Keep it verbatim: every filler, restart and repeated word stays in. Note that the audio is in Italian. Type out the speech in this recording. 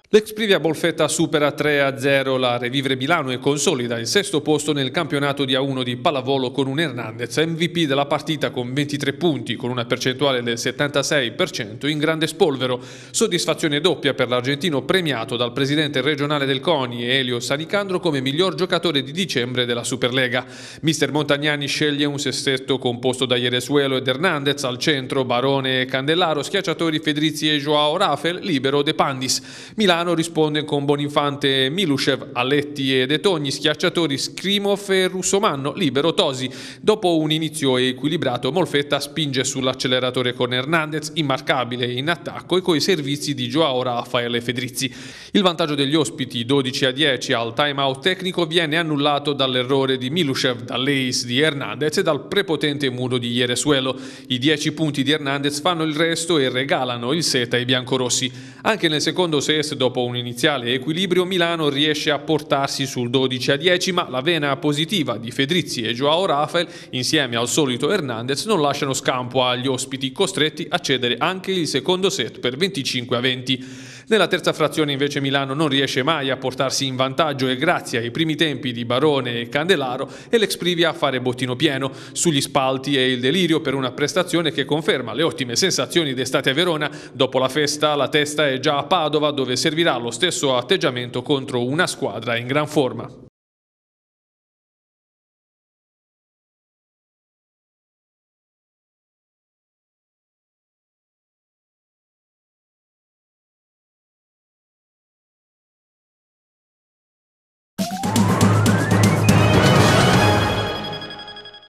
L'ex Privia Bolfetta supera tre a zero la Revivre Milano e consolida il sesto posto nel campionato di A uno di pallavolo con un Hernandez M V P della partita con ventitré punti, con una percentuale del settantasei per cento in grande spolvero. Soddisfazione doppia per l'argentino premiato dal presidente regionale del CONI Elio Sanicandro come miglior giocatore di dicembre della Superlega. Mister Montagnani sceglie un sestetto composto da Jeresuelo ed Hernandez, al centro Barone e Candellaro, schiacciatori Fedrizzi e Joao Rafael, libero De Pandis. Milano risponde con Bonifante Milushev, Aletti e De Togni, schiacciatori Skrimov e Russomanno, libero Tosi. Dopo un inizio equilibrato, Molfetta spinge sull'acceleratore con Hernandez, immarcabile in attacco, e coi servizi di Joao Rafael e Fedrizzi. Il vantaggio degli ospiti, dodici a dieci al time out tecnico, viene annullato dall'errore di Milushev, dall'ace di Hernandez e dal prepotente muro di Jeresuelo. I dieci punti di Hernandez fanno il resto e regalano il set ai biancorossi. Anche nel secondo set, dopo un iniziale equilibrio, Milano riesce a portarsi sul dodici a dieci, ma la vena positiva di Fedrizzi e Joao Rafael, insieme al solito Hernandez, non lasciano scampo agli ospiti, costretti a cedere anche il secondo set per venticinque a venti. Nella terza frazione invece Milano non riesce mai a portarsi in vantaggio e grazie ai primi tempi di Barone e Candelaro è l'ex Privia a fare bottino pieno. Sugli spalti è il delirio per una prestazione che conferma le ottime sensazioni d'estate a Verona. Dopo la festa la testa è già a Padova, dove servirà lo stesso atteggiamento contro una squadra in gran forma.